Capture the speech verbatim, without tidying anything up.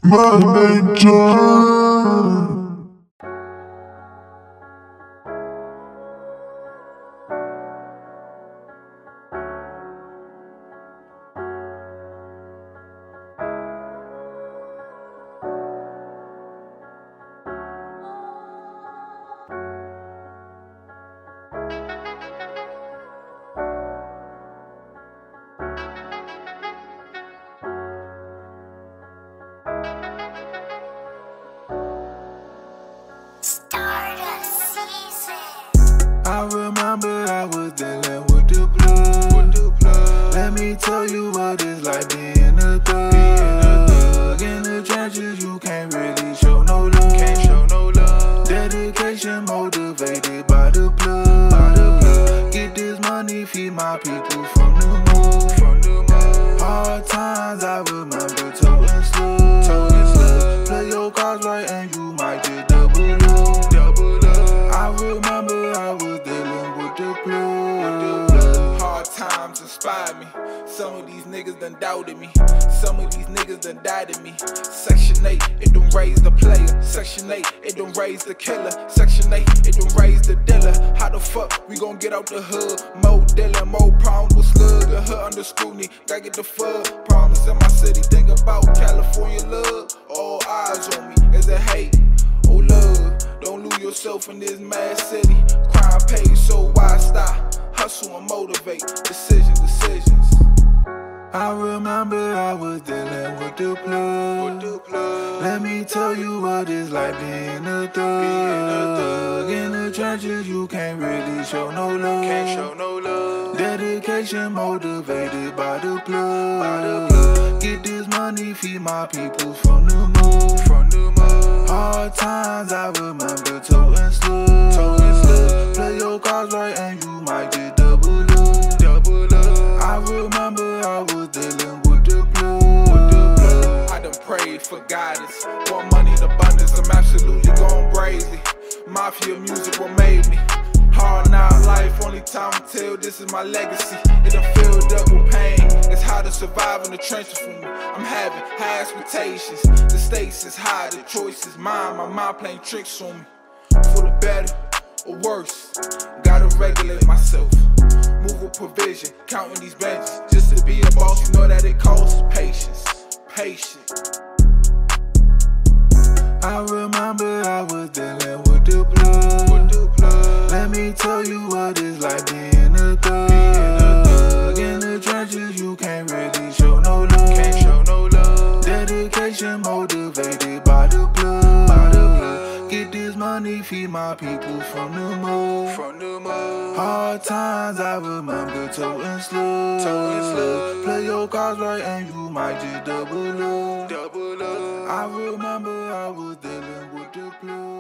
My nature. I remember I was dealing with the plug. With the plug. Let me tell you what it's like being a thug. Being a thug. In the trenches, you can't really show no love. Can't show no love. Dedication motivated by the plug. By the plug. Get this money, feed my people from the mud. From the mud. Hard times, I remember toting slugs. Toting slugs. Play your cards right and you might get double up. Double up. I remember I was dealing with the plug. Hard times inspired me. Some of these niggas done doubted me. Some of these niggas done died in me. Section eight, it done raise the player. Section eight, it done raise the killer. Section eight, it done raise the dealer. How the fuck we gon' get out the hood? More dealing, more problems with slug. The hood under scrutiny, gotta get the fuck. Problems in my city, think about California love. All eyes on me, is it hate? Oh love, don't lose yourself in this mad city. Crime pays, so why stop? Hustle and motivate, decisions, decisions. I remember I was dealing with the plug. With the plug. Let me tell you what it's like being a thug. Being a thug. In the trenches, you can't really show no love. Can't show no love. Dedication motivated by the plug. By the plug. Get this money, feed my people from the mud. From the mud. Hard times, I remember toting slugs. Toting slugs. Play your cards right and you might get double up. Double up. I remember I was dealing with the plug. With the plug. I done prayed for guidance. Want money in abundance, I'm absolutely going crazy. Mafia music what made me. Hard knock life, only time to tell this is my legacy. It done filled up with pain. It's hard to survive in the trenches for me. I'm having high expectations. The stakes is high, the choice is mine. My mind playing tricks on me. For the better or worse, gotta regulate myself. Move with provision, counting these benches. Just to be a boss, you know that it costs patience. Patience. I remember I was dealing with the plug. With the plug. Let me tell you what it's like being a thug. Being a thug. In the trenches, you can't really show no love. Can't show no love. Dedication motivated by the plug. By the plug. Get this money, feed my people from the mud. From the mud. Hard times, I remember toting slugs. Toting slugs. Play your cards right and you might just double up. Double up. I remember I was dealing with the plug.